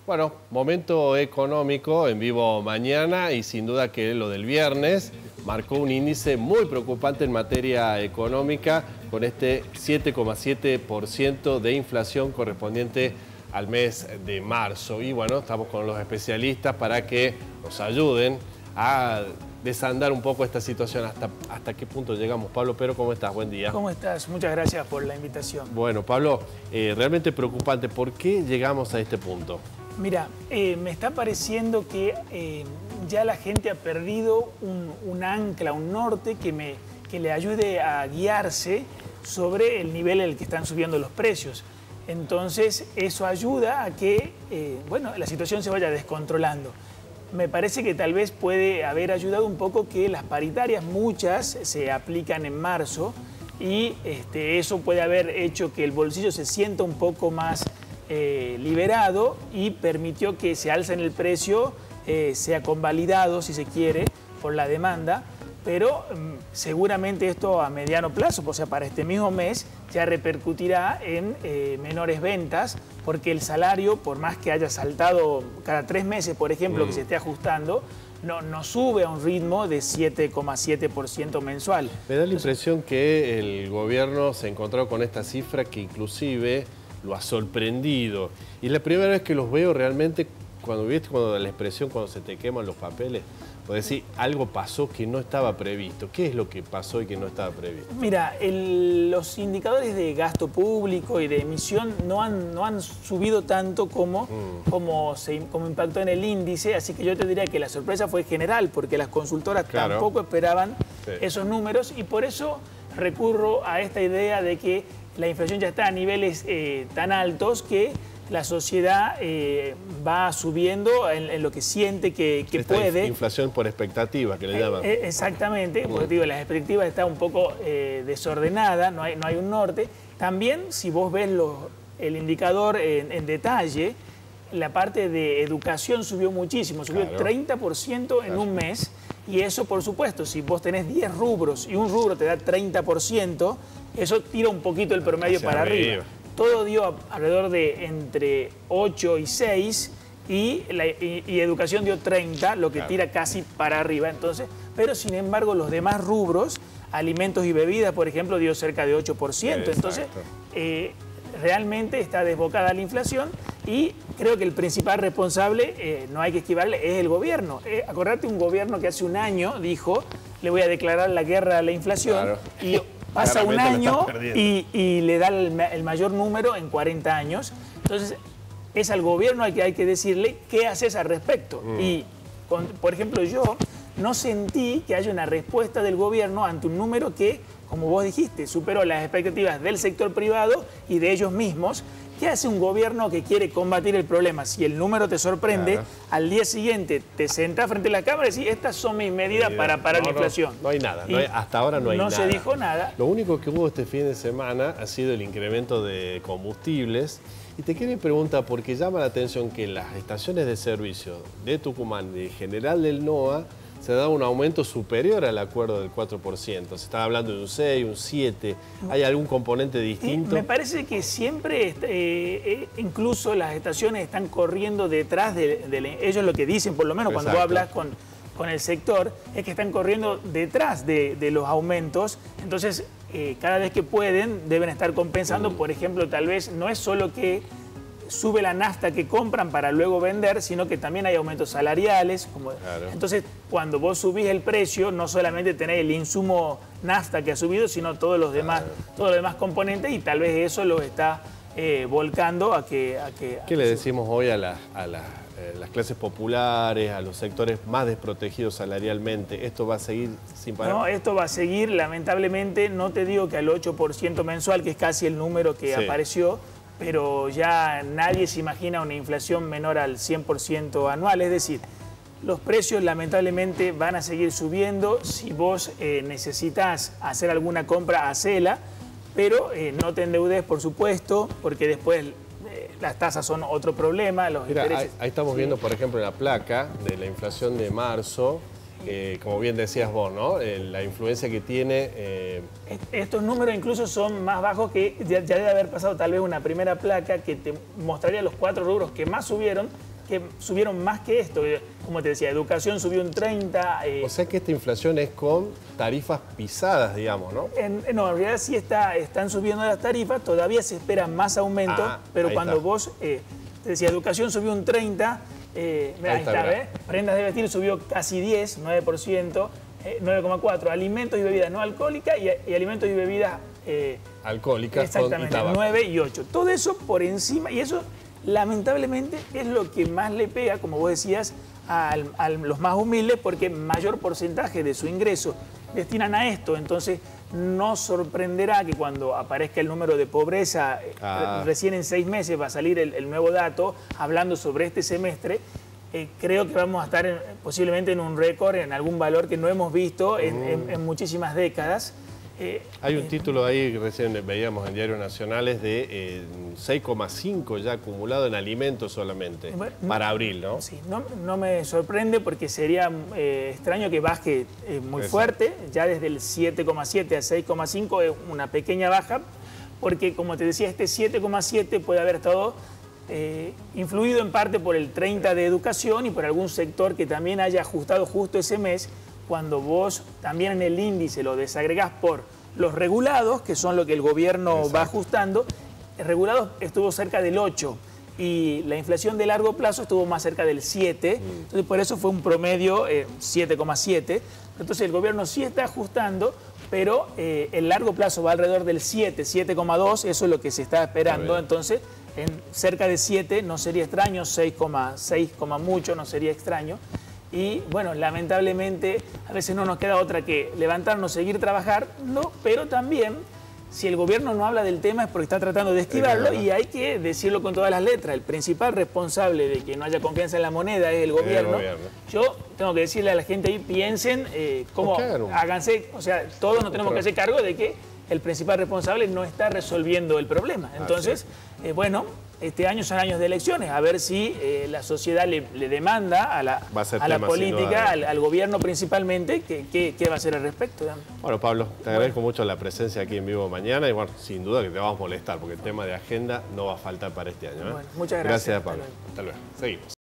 Bueno, momento económico en Vivo Mañana y sin duda que lo del viernes marcó un índice muy preocupante en materia económica con este 7,7% de inflación correspondiente al mes de marzo. Y bueno, estamos con los especialistas para que nos ayuden a desandar un poco esta situación. ¿Hasta qué punto llegamos? Pablo Pero, ¿cómo estás? Buen día. ¿Cómo estás? Muchas gracias por la invitación. Bueno, Pablo, realmente preocupante. ¿Por qué llegamos a este punto? Mira, me está pareciendo que ya la gente ha perdido un ancla, un norte que le ayude a guiarse sobre el nivel en el que están subiendo los precios. Entonces, eso ayuda a que la situación se vaya descontrolando. Me parece que tal vez puede haber ayudado un poco que las paritarias, muchas, se aplican en marzo y eso puede haber hecho que el bolsillo se sienta un poco más liberado y permitió que se alce en el precio, sea convalidado, si se quiere, por la demanda, pero seguramente esto a mediano plazo, o sea, para este mismo mes, ya repercutirá en menores ventas, porque el salario, por más que haya saltado cada 3 meses, por ejemplo, que se esté ajustando, no sube a un ritmo de 7,7% mensual. Me da la impresión que el gobierno se encontró con esta cifra que inclusive lo ha sorprendido. Y la primera vez que los veo realmente, cuando la expresión cuando se te queman los papeles, puedo decir, algo pasó que no estaba previsto. ¿Qué es lo que pasó y que no estaba previsto? Mira, los indicadores de gasto público y de emisión no han subido tanto como impactó en el índice, así que yo te diría que la sorpresa fue general, porque las consultoras tampoco esperaban esos números, y por eso recurro a esta idea de que la inflación ya está a niveles tan altos que la sociedad va subiendo en lo que siente que puede. Inflación por expectativa, que le llaman. Exactamente, porque digo, la expectativa está un poco desordenada, no hay un norte. También, si vos ves el indicador en detalle, la parte de educación subió muchísimo, subió 30% en un mes. Y eso, por supuesto, si vos tenés 10 rubros y un rubro te da 30%, eso tira un poquito el promedio para arriba. Todo dio alrededor de entre 8 y 6 y educación dio 30, lo que tira casi para arriba. Entonces, pero sin embargo, los demás rubros, alimentos y bebidas, por ejemplo, dio cerca de 8%. Entonces, realmente está desbocada la inflación y creo que el principal responsable, no hay que esquivarle, es el gobierno. Acordate, un gobierno que hace un año dijo, le voy a declarar la guerra a la inflación, y pasa un año y le da el mayor número en 40 años. Entonces, es al gobierno al que hay que decirle qué haces al respecto. Y, por ejemplo, yo no sentí que haya una respuesta del gobierno ante un número que, como vos dijiste, superó las expectativas del sector privado y de ellos mismos. ¿Qué hace un gobierno que quiere combatir el problema? Si el número te sorprende, al día siguiente te sentás frente a la cámara y decís, estas son mis medidas para parar la inflación. No hay nada, hasta ahora no hay nada. No se dijo nada. Lo único que hubo este fin de semana ha sido el incremento de combustibles. Y te quiero preguntar, porque llama la atención que en las estaciones de servicio de Tucumán, de general del NOA, se da un aumento superior al acuerdo del 4%. Se está hablando de un 6, un 7. ¿Hay algún componente distinto? Me parece que siempre, incluso las estaciones están corriendo detrás de ellos lo que dicen, por lo menos cuando vos hablas con el sector, es que están corriendo detrás de los aumentos. Entonces, cada vez que pueden, deben estar compensando. Por ejemplo, tal vez no es solo que sube la nafta que compran para luego vender, sino que también hay aumentos salariales. Entonces, cuando vos subís el precio, no solamente tenés el insumo nafta que ha subido, sino todos los demás componentes, y tal vez eso lo está volcando a que... ¿Qué le decimos hoy a las clases populares, a los sectores más desprotegidos salarialmente? ¿Esto va a seguir sin parar? No, esto va a seguir, lamentablemente. No te digo que al 8% mensual, que es casi el número que apareció, pero ya nadie se imagina una inflación menor al 100% anual. Es decir, los precios lamentablemente van a seguir subiendo. Si vos necesitas hacer alguna compra, hacela, pero no te endeudes, por supuesto, porque después las tasas son otro problema. Los intereses. Ahí estamos viendo, por ejemplo, la placa de la inflación de marzo. Como bien decías vos, ¿no? La influencia que tiene... Estos números incluso son más bajos que ya debe haber pasado tal vez una primera placa que te mostraría los 4 rubros que más subieron, que subieron más que esto. Como te decía, educación subió un 30. O sea que esta inflación es con tarifas pisadas, digamos, ¿no? No, en realidad sí están subiendo las tarifas, todavía se esperan más aumentos, pero cuando vos, te decía, educación subió un 30, ahí está, ¿ves? Prendas de vestir subió casi 10, 9%, 9,4%, alimentos y bebidas no alcohólicas y alimentos y bebidas alcohólicas, exactamente, 9 y 8. Todo eso por encima, y eso lamentablemente es lo que más le pega, como vos decías, a los más humildes, porque mayor porcentaje de su ingreso destinan a esto. Entonces no sorprenderá que cuando aparezca el número de pobreza, recién en 6 meses va a salir el nuevo dato hablando sobre este semestre. Creo que vamos a estar posiblemente en un récord, en algún valor que no hemos visto en muchísimas décadas. Hay un título ahí, recién veíamos en Diarios Nacionales, de 6,5 ya acumulado en alimentos solamente, para abril, ¿no? Sí, no me sorprende porque sería extraño que baje muy fuerte, ya desde el 7,7 a 6,5 es una pequeña baja, porque como te decía, este 7,7 puede haber estado influido en parte por el 30 de educación y por algún sector que también haya ajustado justo ese mes. Cuando vos también en el índice lo desagregás por los regulados, que son lo que el gobierno va ajustando, el regulado estuvo cerca del 8 y la inflación de largo plazo estuvo más cerca del 7, entonces por eso fue un promedio 7,7. Entonces el gobierno sí está ajustando, pero el largo plazo va alrededor del 7, 7,2, eso es lo que se está esperando. Entonces en cerca de 7 no sería extraño, 6,6 mucho no sería extraño. Y bueno, lamentablemente a veces no nos queda otra que levantarnos, seguir trabajando, pero también si el gobierno no habla del tema es porque está tratando de esquivarlo y hay que decirlo con todas las letras. El principal responsable de que no haya confianza en la moneda es el gobierno. Yo tengo que decirle a la gente ahí, piensen cómo háganse, o sea, todos nos tenemos que hacer cargo de que el principal responsable no está resolviendo el problema. Entonces, bueno, este año son años de elecciones, a ver si la sociedad le demanda a la política, al gobierno principalmente, qué va a hacer al respecto. Bueno, Pablo, te agradezco mucho la presencia aquí en vivo mañana y bueno, sin duda que te vamos a molestar porque el tema de agenda no va a faltar para este año. Bueno, muchas gracias. Gracias, Pablo. Hasta luego. Seguimos.